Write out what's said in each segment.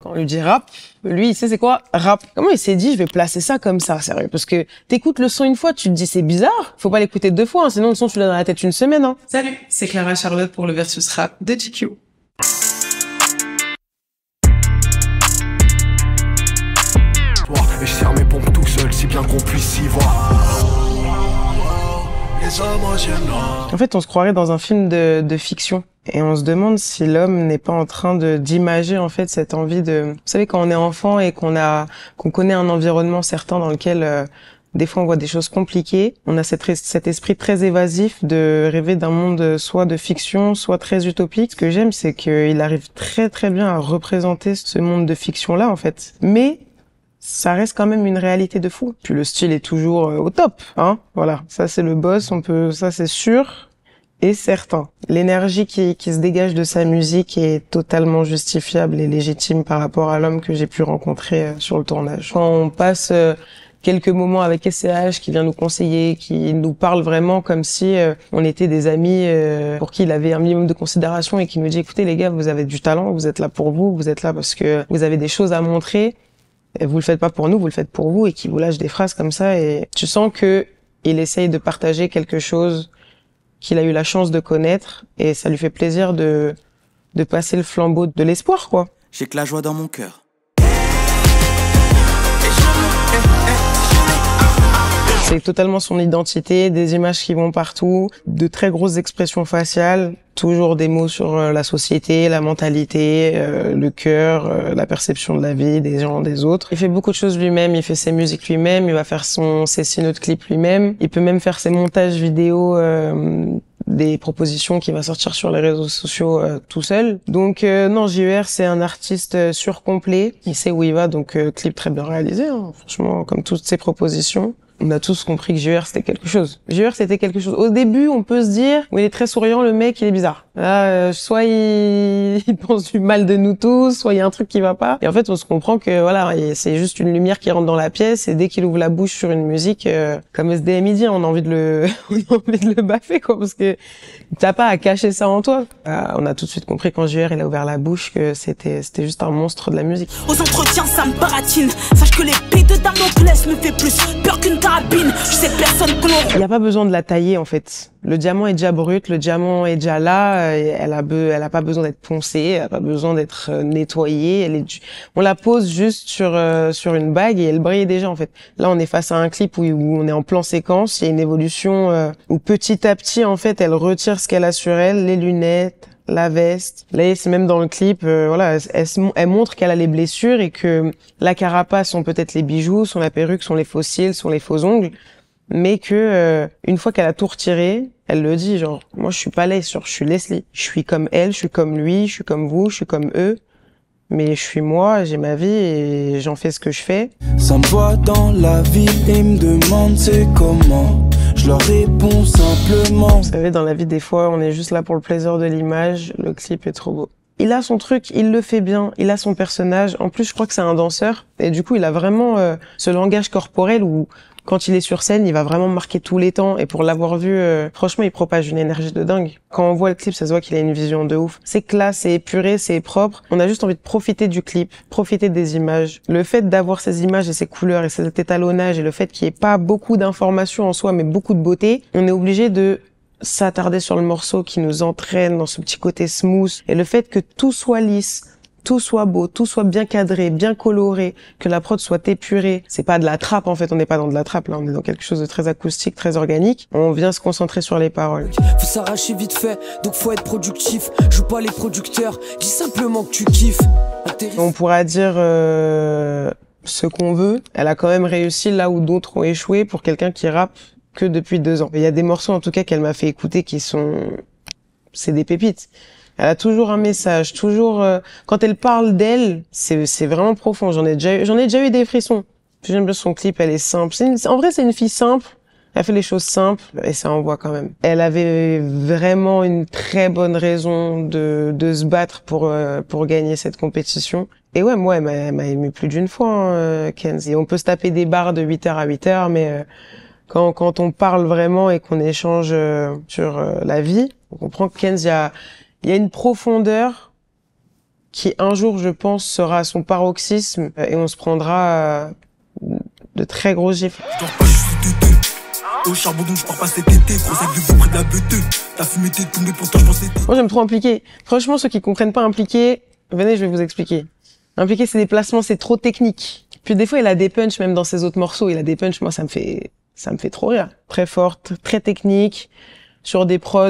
Quand on lui dit rap, lui, il sait c'est quoi rap. Comment il s'est dit, je vais placer ça comme ça, sérieux? Parce que t'écoutes le son une fois, tu te dis c'est bizarre, faut pas l'écouter deux fois, hein, sinon le son tu l'as dans la tête une semaine. Hein. Salut, c'est Clara Charlotte pour le Versus Rap de GQ. Et je serre mes pompes tout seul, si bien qu'on puisse y voir. En fait, on se croirait dans un film de fiction. Et on se demande si l'homme n'est pas en train d'imager, en fait, cette envie de... Vous savez, quand on est enfant et qu'on connaît un environnement certain dans lequel, des fois, on voit des choses compliquées, on a cet esprit très évasif de rêver d'un monde soit de fiction, soit très utopique. Ce que j'aime, c'est qu'il arrive très, très bien à représenter ce monde de fiction-là, en fait. Mais ça reste quand même une réalité de fou. Puis le style est toujours au top, hein. Voilà, ça c'est le boss, ça c'est sûr et certain. L'énergie qui se dégage de sa musique est totalement justifiable et légitime par rapport à l'homme que j'ai pu rencontrer sur le tournage. Quand on passe quelques moments avec SCH qui vient nous conseiller, qui nous parle vraiment comme si on était des amis pour qui il avait un minimum de considération et qui nous dit écoutez les gars, vous avez du talent, vous êtes là pour vous êtes là parce que vous avez des choses à montrer. Et vous le faites pas pour nous, vous le faites pour vous, et qui vous lâche des phrases comme ça, et tu sens que il essaye de partager quelque chose qu'il a eu la chance de connaître, et ça lui fait plaisir de passer le flambeau de l'espoir, quoi. J'ai que la joie dans mon cœur. C'est totalement son identité, des images qui vont partout, de très grosses expressions faciales, toujours des mots sur la société, la mentalité, le cœur, la perception de la vie, des gens, des autres. Il fait beaucoup de choses lui-même, il fait ses musiques lui-même, il va faire ses scénos de clips lui-même, il peut même faire ses montages vidéo, des propositions qu'il va sortir sur les réseaux sociaux tout seul. Donc non, JER c'est un artiste surcomplet, il sait où il va, donc clip très bien réalisé, hein, franchement, comme toutes ses propositions. On a tous compris que JER c'était quelque chose. JER c'était quelque chose. Au début, on peut se dire, il est très souriant, le mec, il est bizarre. Là, soit il pense du mal de nous tous, soit il y a un truc qui va pas. Et en fait, on se comprend que voilà, c'est juste une lumière qui rentre dans la pièce et dès qu'il ouvre la bouche sur une musique, comme SDM il dit, on a envie de le baffer, quoi, parce que t'as pas à cacher ça en toi. On a tout de suite compris quand JER il a ouvert la bouche que c'était juste un monstre de la musique. Aux entretiens, ça me baratine. Sache que l'épée de Damoclès me fait plus peur qu'une carabine. Je sais personne que l'on... Il n'y a pas besoin de la tailler, en fait. Le diamant est déjà brut, le diamant est déjà là, elle a pas besoin d'être poncée, elle a pas besoin d'être nettoyée, on la pose juste sur une bague et elle brille déjà, en fait. Là, on est face à un clip où on est en plan séquence, il y a une évolution où petit à petit, en fait, elle retire ce qu'elle a sur elle, les lunettes, la veste. Là, c'est même dans le clip, voilà, elle montre qu'elle a les blessures et que la carapace sont peut-être les bijoux, sont la perruque, sont les faux cils, sont les faux ongles, mais que une fois qu'elle a tout retiré, elle le dit, genre, moi je suis pas laid, je suis Leslie, je suis comme elle, je suis comme lui, je suis comme vous, je suis comme eux, mais je suis moi, j'ai ma vie et j'en fais ce que je fais. Ça me voit dans la vie et me demande c'est comment. Je leur réponds simplement. Vous savez, dans la vie, des fois, on est juste là pour le plaisir de l'image. Le clip est trop beau. Il a son truc, il le fait bien, il a son personnage. En plus, je crois que c'est un danseur. Et du coup, il a vraiment ce langage corporel où, quand il est sur scène, il va vraiment marquer tous les temps. Et pour l'avoir vu, franchement, il propage une énergie de dingue. Quand on voit le clip, ça se voit qu'il a une vision de ouf. C'est classe, c'est épuré, c'est propre. On a juste envie de profiter du clip, profiter des images. Le fait d'avoir ces images et ces couleurs et cet étalonnage et le fait qu'il n'y ait pas beaucoup d'informations en soi, mais beaucoup de beauté, on est obligé de s'attarder sur le morceau qui nous entraîne dans ce petit côté smooth. Et le fait que tout soit lisse, tout soit beau, tout soit bien cadré, bien coloré, que la prod soit épurée. C'est pas de la trappe, en fait, on n'est pas dans de la trappe, là, on est dans quelque chose de très acoustique, très organique. On vient se concentrer sur les paroles. Faut s'arracher vite fait, donc faut être productif. Joue pas les producteurs, dis simplement que tu kiffes. On pourra dire ce qu'on veut. Elle a quand même réussi là où d'autres ont échoué pour quelqu'un qui rappe que depuis 2 ans. Il y a des morceaux, en tout cas, qu'elle m'a fait écouter c'est des pépites. Elle a toujours un message, toujours quand elle parle d'elle, c'est vraiment profond. J'en ai déjà eu des frissons. J'aime bien son clip, elle est simple. En vrai, c'est une fille simple. Elle fait les choses simples et ça envoie quand même. Elle avait vraiment une très bonne raison de se battre pour gagner cette compétition. Et ouais, moi, elle m'a ému plus d'une fois, hein, Kenzie. On peut se taper des barres de 8h à 8h, mais quand on parle vraiment et qu'on échange sur la vie, on comprend que Kenzie, il y a une profondeur qui un jour, je pense, sera à son paroxysme et on se prendra de très gros gifles. Je dors pas, je suis tété. Au charbon donc je pars pas cet été. Gros sac de fou près de la BT. La fumée t'est tombée pour toi, je pensais. Moi, j'aime trop Impliqué. Franchement, ceux qui comprennent pas Impliqué, venez, je vais vous expliquer. Impliqué, c'est des placements, c'est trop technique. Puis des fois, il a des punchs, même dans ses autres morceaux, il a des punchs, moi, ça me fait trop rire. Très forte, très technique, sur des prods,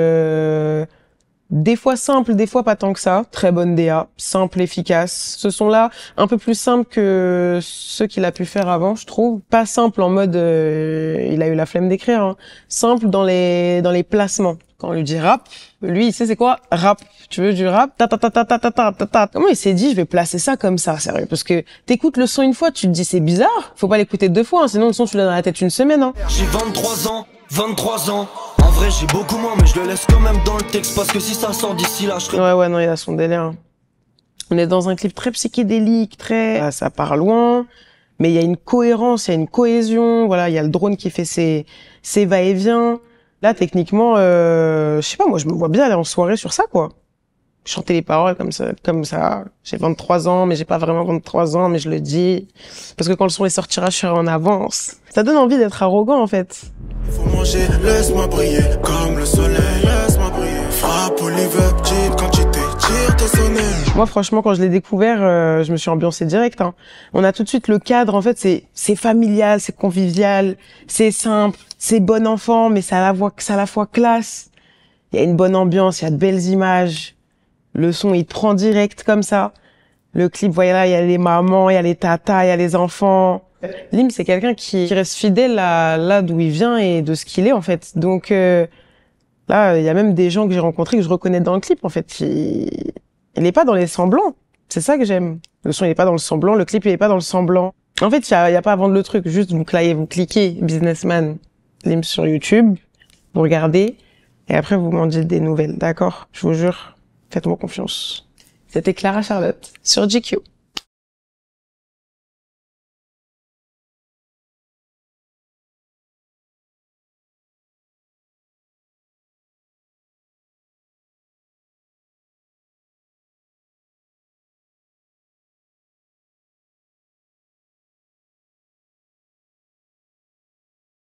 des fois simples, des fois pas tant que ça. Très bonne DA, simple, efficace. Ce son-là, un peu plus simple que ceux qu'il a pu faire avant, je trouve. Pas simple en mode, il a eu la flemme d'écrire, hein. Simple dans les placements. Quand on lui dit rap, lui, il sait c'est quoi? Rap. Tu veux du rap? Ta ta ta ta ta ta ta ta ta. Comment il s'est dit, je vais placer ça comme ça, sérieux? Parce que t'écoutes le son une fois, tu te dis c'est bizarre. Faut pas l'écouter deux fois, hein, sinon le son tu l'as dans la tête une semaine, hein. J'ai 23 ans. En vrai, j'ai beaucoup moins, mais je le laisse quand même dans le texte parce que si ça sort d'ici là, je serai... Ouais, non, il a son délire, hein. On est dans un clip très psychédélique, très... ça part loin, mais il y a une cohérence, il y a une cohésion, voilà, il y a le drone qui fait ses va-et-vient. Là, techniquement, je sais pas, moi, je me vois bien aller en soirée sur ça, quoi. Chanter les paroles comme ça. J'ai 23 ans, mais j'ai pas vraiment 23 ans, mais je le dis. Parce que quand le son sortira, je serai en avance. Ça donne envie d'être arrogant, en fait. Faut manger, laisse-moi briller, comme le soleil, laisse-moi briller. Frappe Oliver, petite quantité, tire tes sonnets. Moi, franchement, quand je l'ai découvert, je me suis ambiancée direct, hein. On a tout de suite le cadre, en fait, c'est familial, c'est convivial, c'est simple, c'est bon enfant, mais ça a la fois classe. Il y a une bonne ambiance, il y a de belles images. Le son, il te prend direct comme ça. Le clip, voyez là, il y a les mamans, il y a les tatas, il y a les enfants. Lim, c'est quelqu'un qui reste fidèle là d'où il vient et de ce qu'il est, en fait. Donc, là, il y a même des gens que j'ai rencontrés que je reconnais dans le clip, en fait. Il est pas dans les semblants. C'est ça que j'aime. Le son, il est pas dans le semblant. Le clip, il est pas dans le semblant. En fait, il y a pas à vendre le truc. Juste, vous cliquez Businessman Lim sur YouTube. Vous regardez. Et après, vous m'en dites des nouvelles. D'accord? Je vous jure. Faites-moi confiance. C'était Clara Charlotte sur GQ.